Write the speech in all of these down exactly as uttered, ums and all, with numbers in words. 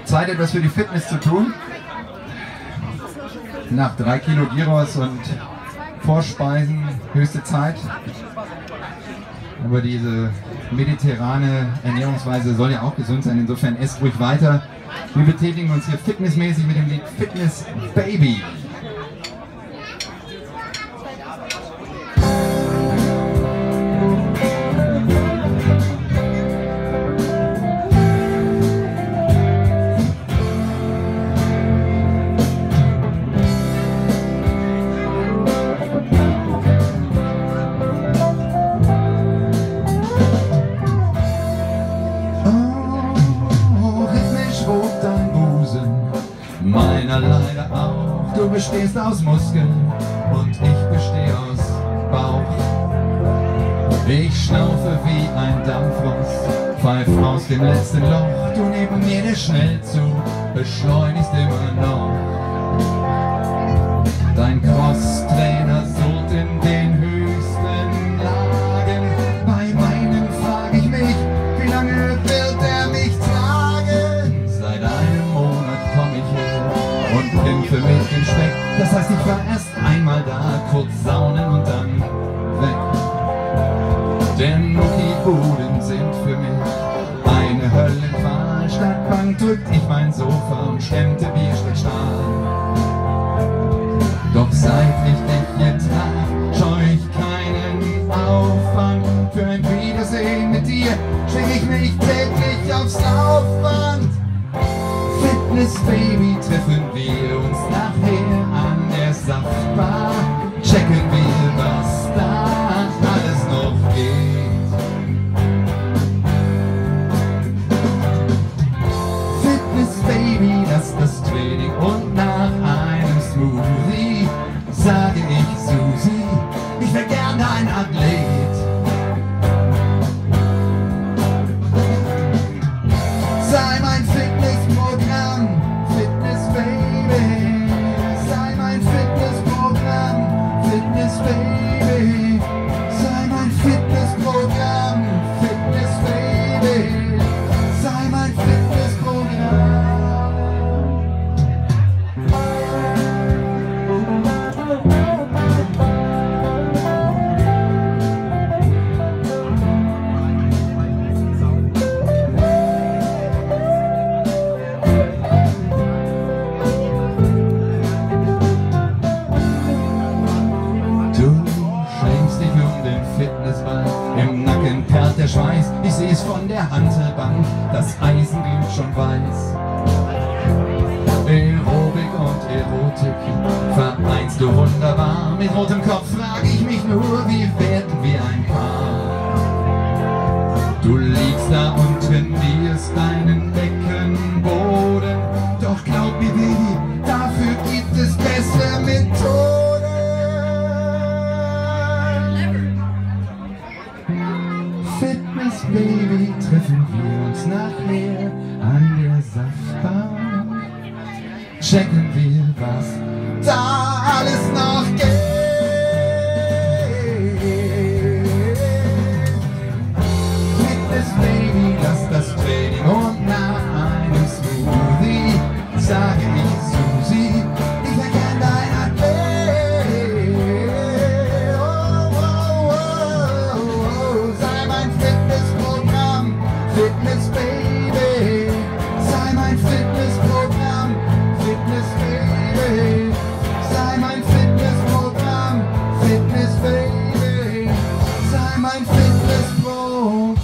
Zeit, etwas für die Fitness zu tun. Nach drei Kilo Gyros und Vorspeisen, höchste Zeit. Aber diese mediterrane Ernährungsweise soll ja auch gesund sein, insofern esst ruhig weiter. Wir betätigen uns hier fitnessmäßig mit dem Lied Fitness Baby. Meiner leider auch. Du bestehst aus Muskeln und ich bestehe aus Bauch. Ich schnaufe wie ein Dampfrost, pfeif aus dem letzten Loch. Du neben mir der Schnellzug beschleunigst immer noch. Dein Crosstrainer surrt in den höchsten Lagen. Bei meinen frage ich mich, wie lange wird er mich tragen? Seit einem Monat komm ich her und kämpfe mit dem Speck. Das heißt, ich war erst einmal da, kurz saunen und dann weg. Denn Muckibuden sind für mich eine Höllenqual. Statt Bank drückt ich mein Sofa und stemmte Bier statt Stahl. Doch seit ich dich jetzt traf, scheu ich keinen Aufwand. Für ein Wiedersehen mit dir schwing ich mich täglich aufs Laufband. Fitness Baby, treffen wir uns nachher an der Saftbar. Checken wir, was da alles noch geht. Fitness Baby, das ist das Training und nach einem Smoothie sage ich Susi, ich wär gern dein Athlet. Sei mein Fitnessprogramm, Fitness Baby. Sei mein Fitnessprogramm, Fitness Baby. Sei mein Fitnessprogramm, Fitness Baby. Sei mein Fitnessprogramm. Im Nacken perlt der Schweiß, ich seh's von der Hantelbank, das Eisen glüht schon weiß. Aerobik und Erotik vereinst du wunderbar. Mit rotem Kopf frag ich mich nur, wie werden wir ein Paar? Du liegst da und trainierst deinen Beckenboden. Doch glaub mir, Baby, dafür gibt es bessere Methoden. Fitness Baby, treffen wir uns nachher an der Saftbar. Checken wir, was da alles noch geht. Fitness Baby, das ist das Training und nach einem Smoothie sage ich Susi, ich wär gern dein Athlet. Oh, oh, oh, oh. Sei mein Fitnessprogramm, Fitness Baby. Sei mein Fitnessprogramm, Fitness Baby. Sei mein Fitnessprogramm, Fitness Baby. Sei mein Fitnessprogramm.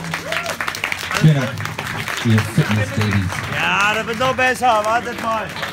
Vielen Dank, ihr Fitness Babys. Ja, das wird noch besser, wartet mal.